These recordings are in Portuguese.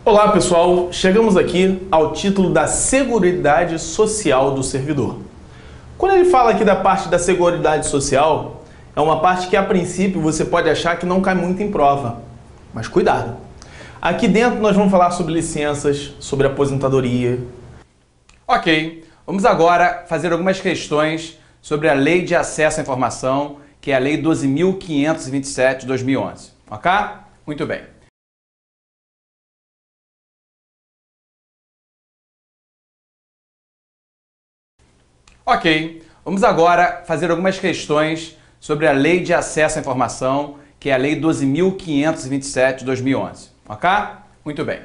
Olá pessoal, chegamos aqui ao título da Seguridade Social do servidor. Quando ele fala aqui da parte da Seguridade Social, é uma parte que a princípio você pode achar que não cai muito em prova, mas cuidado. Aqui dentro nós vamos falar sobre licenças, sobre aposentadoria. Ok, vamos agora fazer algumas questões sobre a Lei de Acesso à Informação, que é a Lei 12.527 de 2011, ok? Muito bem. Ok, vamos agora fazer algumas questões sobre a Lei de Acesso à Informação, que é a Lei 12.527 de 2011, ok? Muito bem.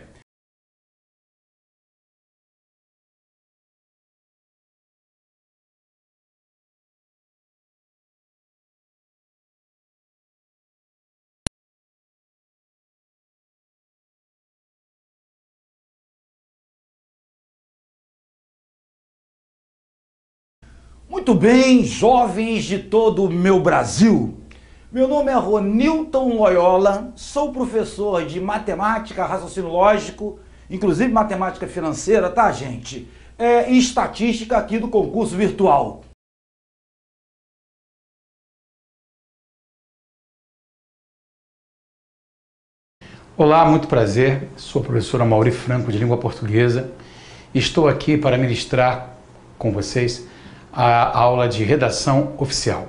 Muito bem, jovens de todo o meu Brasil. Meu nome é Ronilton Loyola, sou professor de matemática, raciocínio lógico, inclusive matemática financeira, tá, gente? E estatística aqui do concurso virtual. Olá, muito prazer. Sou a professora Mauri Franco de Língua Portuguesa. Estou aqui para ministrar com vocês a aula de redação oficial.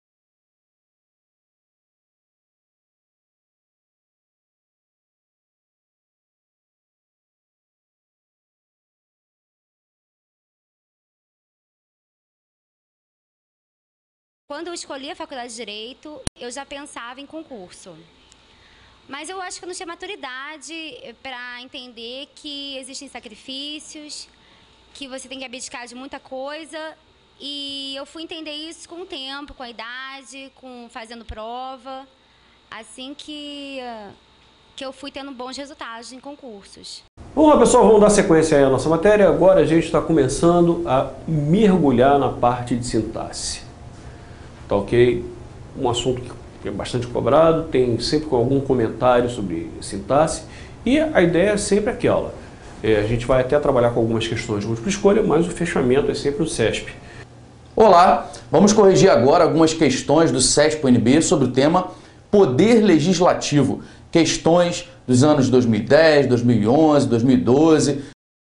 Quando eu escolhi a faculdade de Direito, eu já pensava em concurso. Mas eu acho que eu não tinha maturidade para entender que existem sacrifícios, que você tem que abdicar de muita coisa. E eu fui entender isso com o tempo, com a idade, fazendo prova. Assim que eu fui tendo bons resultados em concursos. Vamos lá, pessoal, vamos dar sequência aí à nossa matéria. Agora a gente está começando a mergulhar na parte de sintaxe. Tá ok? Um assunto que é bastante cobrado, tem sempre algum comentário sobre sintaxe. E a ideia é sempre aquela. A gente vai até trabalhar com algumas questões de múltipla escolha, mas o fechamento é sempre o CESP. Olá, vamos corrigir agora algumas questões do CESP-UNB sobre o tema Poder Legislativo. Questões dos anos 2010, 2011, 2012...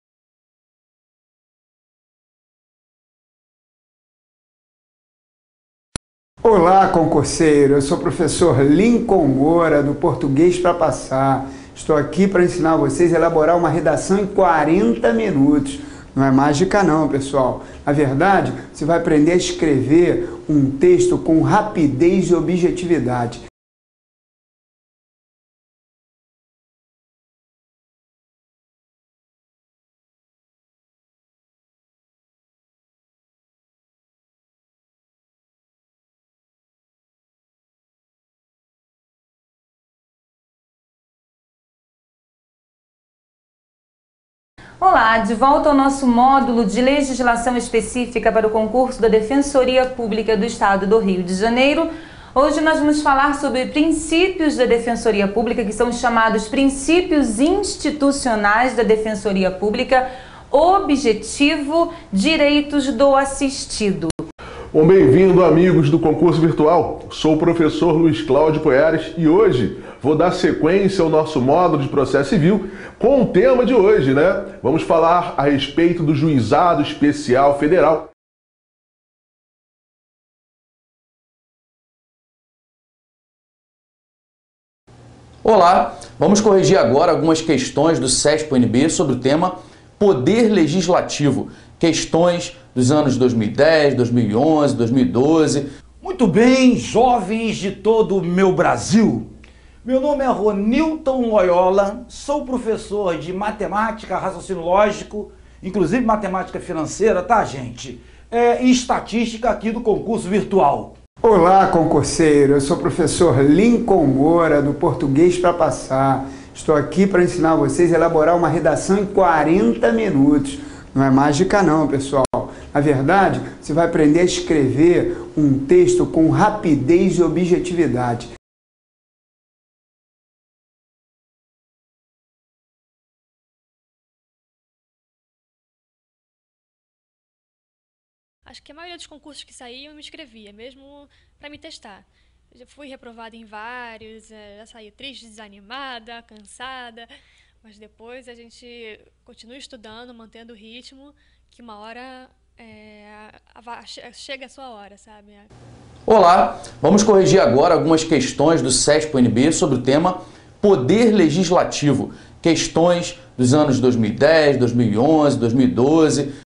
Olá, concurseiro! Eu sou o professor Lincoln Moura, do Português para Passar. Estou aqui para ensinar vocês a elaborar uma redação em 40 minutos. Não é mágica não, pessoal. Na verdade, você vai aprender a escrever um texto com rapidez e objetividade. Olá, de volta ao nosso módulo de legislação específica para o concurso da Defensoria Pública do Estado do Rio de Janeiro. Hoje nós vamos falar sobre princípios da Defensoria Pública, que são chamados princípios institucionais da Defensoria Pública, objetivo, direitos do assistido. Bom, bem-vindo, amigos do concurso virtual. Sou o professor Luiz Cláudio Poiares e hoje vou dar sequência ao nosso módulo de processo civil com o tema de hoje, né? Vamos falar a respeito do Juizado Especial Federal. Olá, vamos corrigir agora algumas questões do CESP-UNB sobre o tema Poder Legislativo. Questões dos anos 2010, 2011, 2012... Muito bem, jovens de todo o meu Brasil. Meu nome é Ronilton Loyola, sou professor de matemática, raciocínio lógico, inclusive matemática financeira, tá, gente? E estatística aqui do concurso virtual. Olá, concurseiro! Eu sou o professor Lincoln Moura, do Português para Passar. Estou aqui para ensinar vocês a elaborar uma redação em 40 minutos. Não é mágica não, pessoal. Na verdade, você vai aprender a escrever um texto com rapidez e objetividade. Acho que a maioria dos concursos que saíam eu me inscrevia, mesmo para me testar. Eu já fui reprovada em vários, já saí triste, desanimada, cansada, mas depois a gente continua estudando, mantendo o ritmo, que uma hora chega a sua hora, sabe? Olá, vamos corrigir agora algumas questões do CESP-UNB sobre o tema Poder Legislativo. Questões dos anos 2010, 2011, 2012,